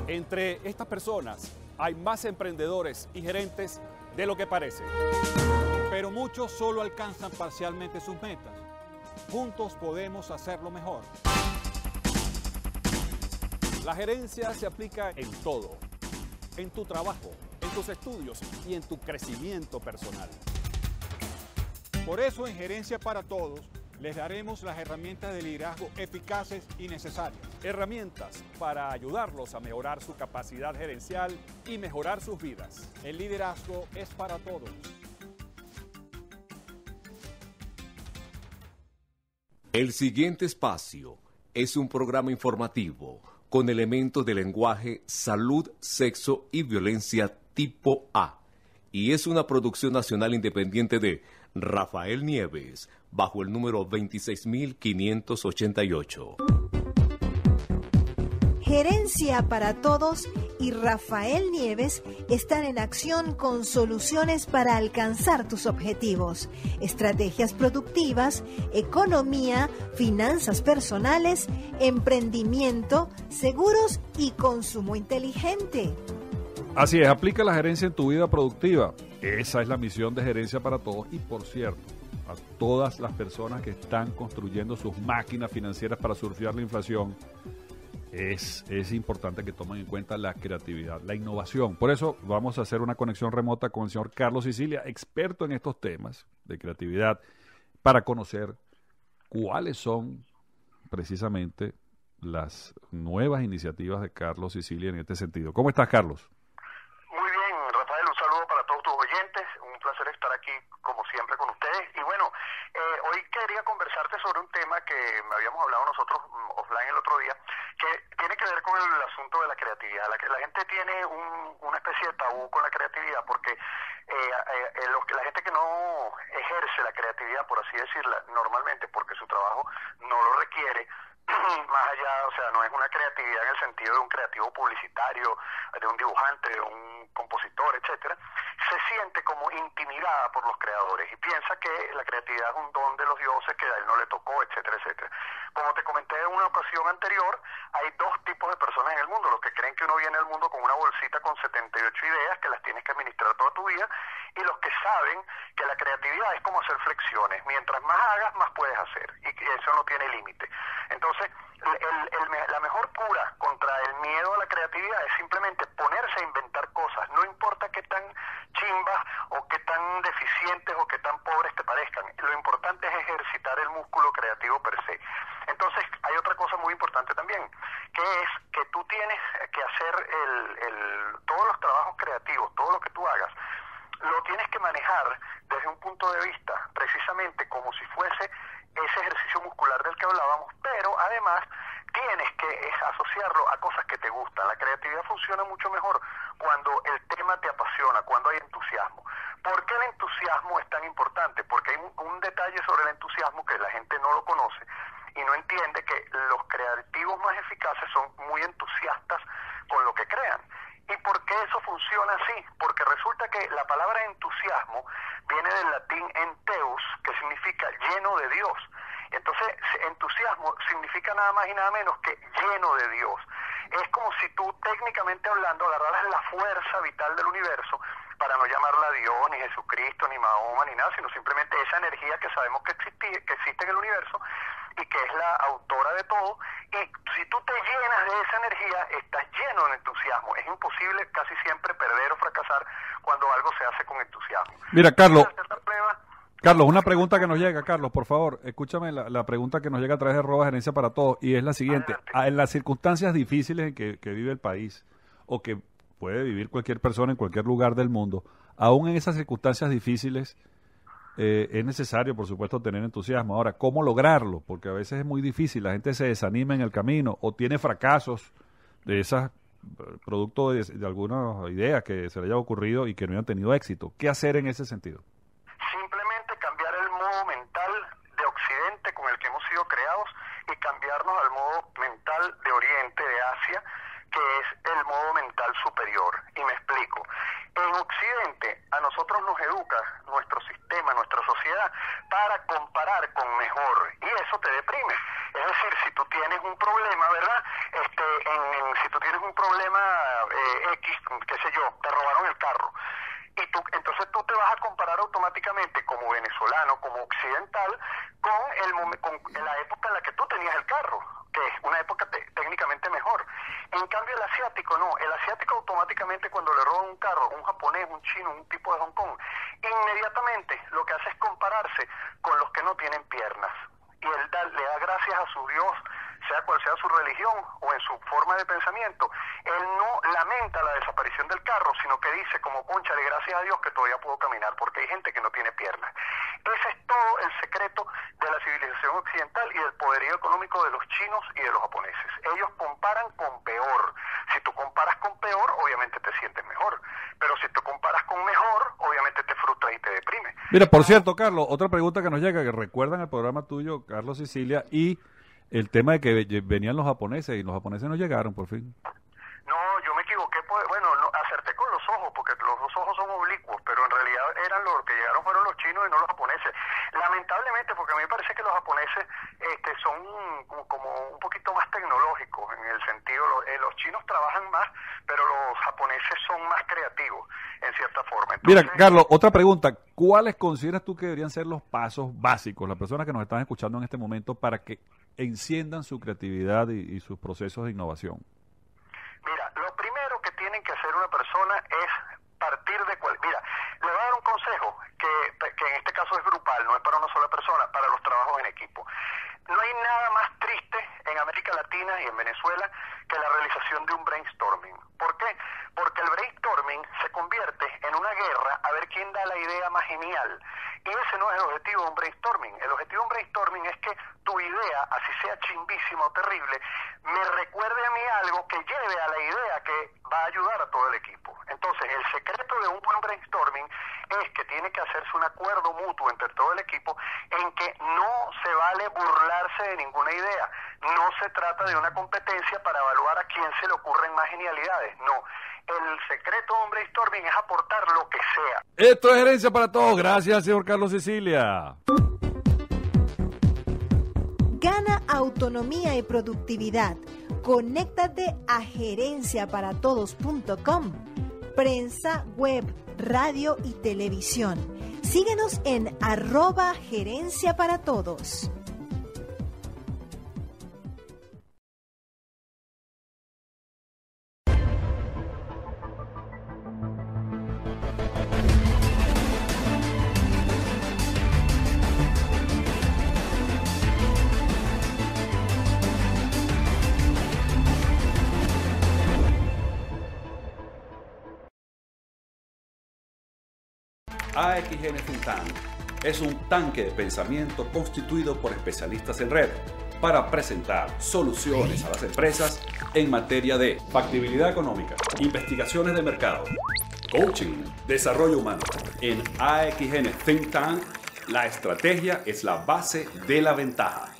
Entre estas personas hay más emprendedores y gerentes de lo que parece. Pero muchos solo alcanzan parcialmente sus metas. Juntos podemos hacerlo mejor. La gerencia se aplica en todo, en tu trabajo, en tus estudios y en tu crecimiento personal. Por eso en Gerencia para Todos les daremos las herramientas de liderazgo eficaces y necesarias. Herramientas para ayudarlos a mejorar su capacidad gerencial y mejorar sus vidas. El liderazgo es para todos. El siguiente espacio es un programa informativo con elementos de lenguaje, salud, sexo y violencia tipo A. Y es una producción nacional independiente de Rafael Nieves, bajo el número 26588. Gerencia para Todos y Rafael Nieves están en acción con soluciones para alcanzar tus objetivos, estrategias productivas, economía, finanzas personales, emprendimiento, seguros y consumo inteligente. Así es, aplica la gerencia en tu vida productiva. Esa es la misión de Gerencia para Todos. Y por cierto, a todas las personas que están construyendo sus máquinas financieras para surfear la inflación, es importante que tomen en cuenta la creatividad, la innovación. Por eso vamos a hacer una conexión remota con el señor Carlos Sicilia, experto en estos temas de creatividad, para conocer cuáles son precisamente las nuevas iniciativas de Carlos Sicilia en este sentido. ¿Cómo estás, Carlos? Muy bien, Rafael, un saludo para todos tus oyentes, un placer estar aquí como siempre con ustedes. Y bueno, hoy quería conversarte sobre un tema que habíamos hablado nosotros offline el otro día, que tiene que ver con el asunto de la creatividad. La gente tiene una especie de tabú con la creatividad porque la gente que no ejerce la creatividad, por así decirla, normalmente porque su trabajo no lo requiere, más allá, o sea, no es una creatividad en el sentido de un creativo publicitario, de un dibujante, de un compositor, etcétera, se siente como intimidada por los creadores y piensa que la creatividad es un don de los dioses que a él no le tocó, etcétera, etcétera. Como te comenté en una ocasión anterior, hay dos tipos de personas en el mundo: los que creen que uno viene al mundo con una bolsita con 78 ideas que las tienes que administrar toda tu vida, y los que saben que la creatividad es como hacer flexiones, mientras más hagas, más puedes hacer, y que eso no tiene límite. Entonces, la mejor cura contra el miedo a la creatividad es simplemente ponerse a inventar cosas, no importa qué tan chimbas o qué tan deficientes o qué tan pobres te parezcan. Lo importante es ejercitar el músculo creativo per se. Entonces, hay otra cosa muy importante también, que es que tú tienes que hacer todos los trabajos creativos, todo lo que tú hagas, lo tienes que manejar desde un punto de vista precisamente como si fuese ese ejercicio muscular del que hablábamos, pero además tienes que asociarlo a cosas que te gustan. La creatividad funciona mucho mejor cuando el tema te apasiona, cuando hay entusiasmo. ¿Por qué el entusiasmo es tan importante? Porque hay un detalle sobre el entusiasmo que la gente no lo conoce y no entiende, que los creativos más eficaces son muy entusiastas con lo que crean. ¿Y por qué eso funciona así? Porque resulta que la palabra entusiasmo viene del latín enteus, que significa lleno de Dios. Entonces, entusiasmo significa nada más y nada menos que lleno de Dios. Es como si tú, técnicamente hablando, agarraras la fuerza vital del universo, para no llamarla Dios, ni Jesucristo, ni Mahoma, ni nada, sino simplemente esa energía que sabemos que existe en el universo y que es la autora de todo. Y si tú te llenas de esa energía, estás lleno de entusiasmo. Es imposible casi siempre perder o fracasar cuando algo se hace con entusiasmo. Mira, Carlos, una pregunta que nos llega, Carlos, por favor, escúchame la pregunta que nos llega a través de @gerencia para todos, y es la siguiente. En las circunstancias difíciles en que vive el país, o que puede vivir cualquier persona en cualquier lugar del mundo, aún en esas circunstancias difíciles, es necesario, por supuesto, tener entusiasmo. Ahora, ¿cómo lograrlo? Porque a veces es muy difícil, la gente se desanima en el camino, o tiene fracasos de esas producto de alguna idea que se le haya ocurrido y que no hayan tenido éxito. ¿Qué hacer en ese sentido? Simplemente cambiar el modo mental de Occidente con el que hemos sido creados y cambiarnos al modo mental de Oriente, de Asia, que es el modo mental superior. Y me explico. En Occidente a nosotros nos educa nuestro sistema, nuestra sociedad, para comparar con mejor, y eso te deprime. Es decir, si tú tienes un problema, ¿verdad? Si tú tienes un problema X, qué sé yo, te robaron el carro. Y entonces tú te vas a comparar automáticamente como venezolano, como occidental, con la época en la que tú tenías el carro, que es una época técnicamente mejor. En cambio el asiático no, el asiático automáticamente cuando le roban un carro, un japonés, un chino, un tipo de Hong Kong, inmediatamente lo que hace es compararse con los que no tienen piernas. Y él le da gracias a su Dios, sea cual sea su religión o en su forma de pensamiento. Él no lamenta la desaparición del carro, sino que dice como cónchale, gracias a Dios que todavía puedo caminar, porque hay gente que no tiene piernas. Ese es todo el secreto de la civilización occidental y del poderío económico de los chinos y de los japoneses. Ellos comparan con peor. Si tú comparas con peor, obviamente te sientes mejor. Pero si tú comparas con mejor, obviamente te frustras y te deprime. Mira, por cierto, Carlos, otra pregunta que nos llega, que recuerdan el programa tuyo, Carlos Sicilia, y el tema de que venían los japoneses y los japoneses no llegaron por fin. No, yo me equivoqué, bueno, no, acerté con los ojos, porque los dos ojos son oblicuos, pero en realidad los que llegaron fueron los chinos y no los japoneses. Lamentablemente, porque a mí me parece que los japoneses son como un poquito más tecnológicos, en el sentido, los chinos trabajan más, pero los japoneses son más creativos, en cierta forma. Entonces, mira, Carlos, otra pregunta. ¿Cuáles consideras tú que deberían ser los pasos básicos, las personas que nos están escuchando en este momento, para que enciendan su creatividad y sus procesos de innovación? Mira, lo primero que tienen que hacer una persona es partir de Mira, le voy a dar un consejo que en este caso es grupal, no es para una sola persona, para los trabajos en equipo. No hay nada más triste en América Latina y en Venezuela que la realización de un brainstorming. ¿Por qué? Porque el brainstorming se convierte en una guerra a ver quién da la idea más genial. Y ese no es el objetivo de un brainstorming. El objetivo de un brainstorming es que tu idea, así sea chimbísima o terrible, me recuerde a mí algo que lleve a la idea que va a ayudar a todo el equipo. Entonces, el secreto de un buen brainstorming es que tiene que hacerse un acuerdo mutuo entre todo el equipo en que no se vale burlarse de ninguna idea. No se trata de una competencia para evaluar a quién se le ocurren más genialidades. No. El secreto de un brainstorming es aportar lo que sea. Esto es Gerencia para Todos. Gracias, señor Carlos Sicilia. Gana autonomía y productividad. Conéctate a gerenciaparatodos.com. Prensa, web, radio y televisión. Síguenos en @gerenciaparatodos. AXN Think Tank es un tanque de pensamiento constituido por especialistas en red para presentar soluciones a las empresas en materia de factibilidad económica, investigaciones de mercado, coaching, desarrollo humano. En AXN Think Tank, la estrategia es la base de la ventaja.